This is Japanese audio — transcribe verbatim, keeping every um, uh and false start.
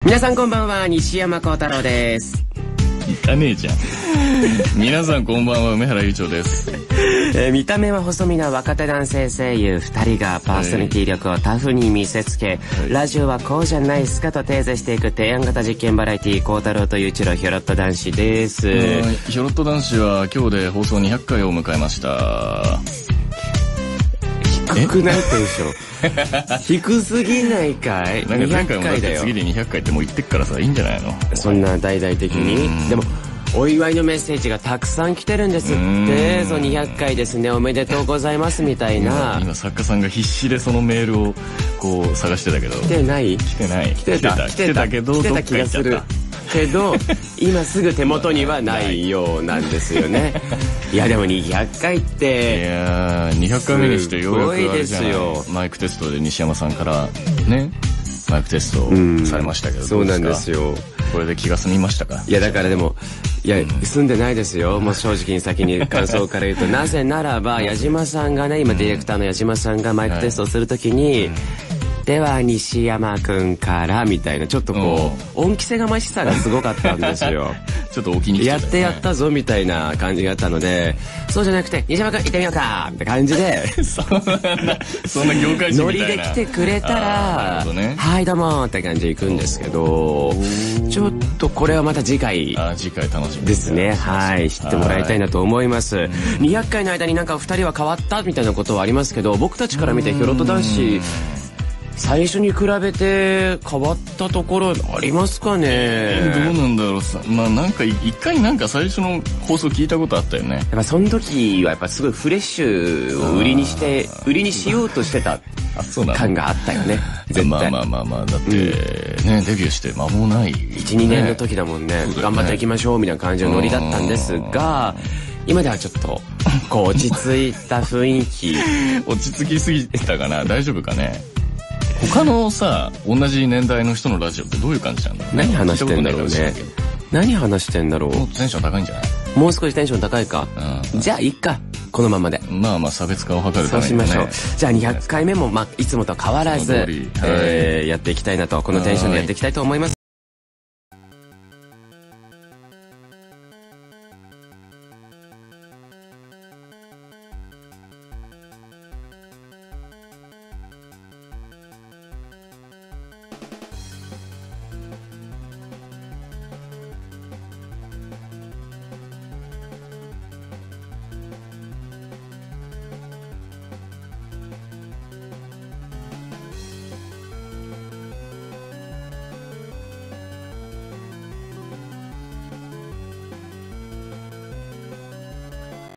皆さんこんばんは、西山幸太郎です。 いかねえじゃん。皆さんこんばんは、梅原優長です。 えー、見た目は細身な若手男性声優ふたりがパーソナリティ力をタフに見せつけ、はい、ラジオはこうじゃないっすかと提示していく提案型実験バラエティ、幸太郎と優一郎ひょろっと男子です。 ひょろっと男子は今日で放送にひゃっかいを迎えました。 低くないテンション低すぎないかい。 なんか前回もだって次でにひゃっかいってもう言ってっからさ、いいんじゃないの。 そんな大々的に。でもお祝いのメッセージがたくさん来てるんですって。そうにひゃっかいですね、おめでとうございますみたいな。 今, 今作家さんが必死でそのメールをこう探してたけど、 来てない来てない来てた来てたけど、 来てた気がするけど今すぐ手元にはないようなんですよね。いやでもにひゃっかいって、 いやにひゃっかいめにしてようやくあれじゃない、 すごいですよ。 マイクテストで西山さんからねマイクテストをされましたけど、 そうなんですよ。 これで気が済みましたか。 いやだからでもいや、うん、済んでないですよ。もう正直に先に感想から言うとなぜならば矢島さんがね、今ディレクターの矢島さんがマイクテストをするときに、はい、では西山くんからみたいなちょっとこう恩着せがましさがすごかったんですよ。 ちょっとお気に入っちゃった、ね、 やってやったぞみたいな感じがあったので、そうじゃなくて西山くん行ってみようかって感じでそんなそんな業界人みたいなノリで来てくれたら、ね、はいどうもって感じで行くんですけど、ちょっとこれはまた次回あ次回楽しみですね。はい、知ってもらいたいなと思います。にひゃっかいの間になんかふたりは変わったみたいなことはありますけど、僕たちから見てひょろっと男子最初に比べて変わったところありますかね。 どうなんだろうさ、まあなんか一回なんか最初の放送聞いたことあったよね。 やっぱその時はやっぱすごいフレッシュを売りにして売りにしようとしてた感があったよね。絶対まあまあまあまあだってね、うん、デビューして間もない、ね、 いちにねんの時だもんね。頑張っていきましょうみたいな感じのノリだったんですが、今ではちょっとこう落ち着いた雰囲気落ち着きすぎたかな。大丈夫かね。他のさ同じ年代の人のラジオってどういう感じなんだろうね。 何話してんだろうね。何話してんだろう。 もっとテンション高いんじゃない。 もう少しテンション高いか、うん、じゃあいっかこのままで。 まあまあ差別化を図るために、ね、 そうしましょう。じゃあにひゃっかいめも、まあ、いつもと変わらず、えー、やっていきたいなと、このテンションでやっていきたいと思います。